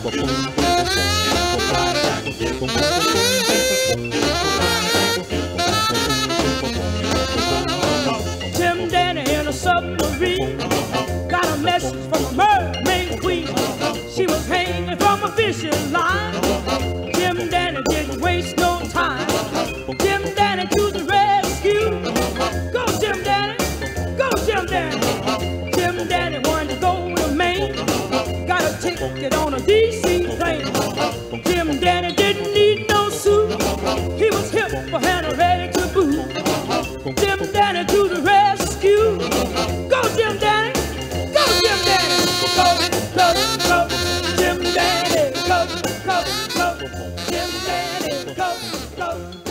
Jim Dandy in a submarine got a message from a mermaid queen. She was hanging from a fishing line. Jim Dandy didn't waste no time. Jim Dandy to the rescue. Go Jim Dandy, go Jim Dandy. Jim Dandy wanted to go to Maine. Got a ticket on a DC plane. Jim Dandy didn't need no suit. He was hip for and ready to boot. Jim Dandy to the rescue. Go Jim Dandy, go Jim Dandy. Go, Jim Dandy, go, Jim Dandy, go.